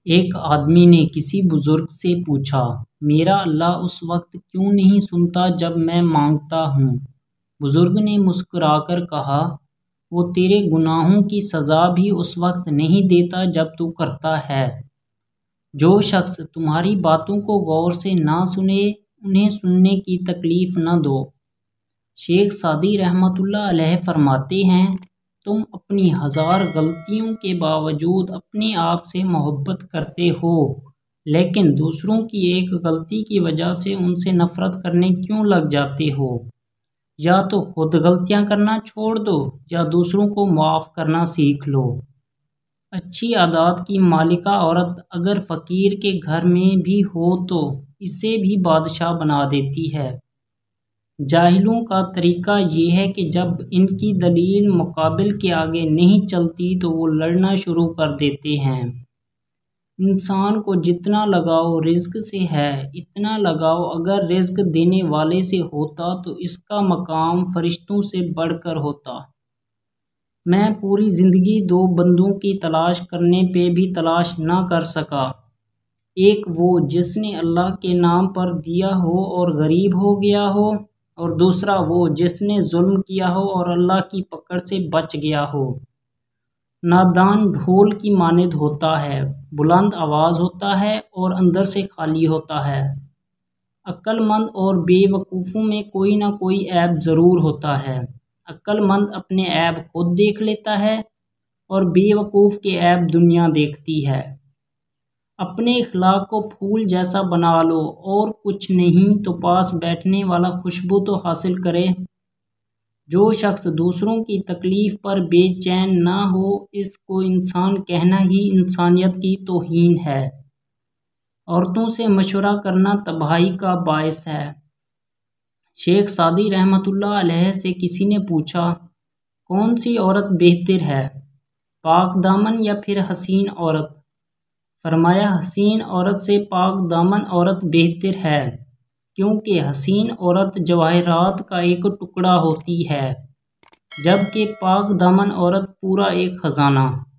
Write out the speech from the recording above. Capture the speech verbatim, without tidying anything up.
एक आदमी ने किसी बुजुर्ग से पूछा, मेरा अल्लाह उस वक्त क्यों नहीं सुनता जब मैं मांगता हूँ। बुजुर्ग ने मुस्कुराकर कहा, वो तेरे गुनाहों की सज़ा भी उस वक्त नहीं देता जब तू करता है। जो शख्स तुम्हारी बातों को गौर से ना सुने, उन्हें सुनने की तकलीफ न दो। शेख सादी रहमतुल्लाह अलैह फरमाते हैं, तुम अपनी हजार गलतियों के बावजूद अपने आप से मोहब्बत करते हो, लेकिन दूसरों की एक गलती की वजह से उनसे नफरत करने क्यों लग जाते हो। या तो खुद गलतियां करना छोड़ दो या दूसरों को माफ़ करना सीख लो। अच्छी आदत की मालिका औरत अगर फ़कीर के घर में भी हो तो इसे भी बादशाह बना देती है। जाहिलों का तरीका ये है कि जब इनकी दलील मुकाबिल के आगे नहीं चलती तो वो लड़ना शुरू कर देते हैं। इंसान को जितना लगाव रिज़्क से है, इतना लगाव अगर रिज़्क देने वाले से होता तो इसका मकाम फरिश्तों से बढ़कर होता। मैं पूरी ज़िंदगी दो बंदों की तलाश करने पे भी तलाश ना कर सका। एक वो जिसने अल्लाह के नाम पर दिया हो और गरीब हो गया हो, और दूसरा वो जिसने जुल्म किया हो और अल्लाह की पकड़ से बच गया हो। नादान ढोल की मानिंद होता है, बुलंद आवाज़ होता है और अंदर से खाली होता है। अक्लमंद और बेवकूफ़ों में कोई ना कोई ऐब ज़रूर होता है। अक्लमंद अपने ऐब खुद देख लेता है और बेवकूफ़ के ऐब दुनिया देखती है। अपने इखलाक को फूल जैसा बना लो और कुछ नहीं तो पास बैठने वाला खुशबू तो हासिल करे। जो शख्स दूसरों की तकलीफ़ पर बेचैन ना हो, इसको इंसान कहना ही इंसानियत की तौहीन है। औरतों से मशवरा करना तबाही का बायस है। शेख सादी रहमतुल्लाह अलैह से किसी ने पूछा, कौन सी औरत बेहतर है, पाक दामन या फिर हसीन औरत। फरमाया, हसीन औरत से पाक दामन औरत बेहतर है, क्योंकि हसीन औरत जवाहरात का एक टुकड़ा होती है, जबकि पाक दामन औरत पूरा एक खजाना।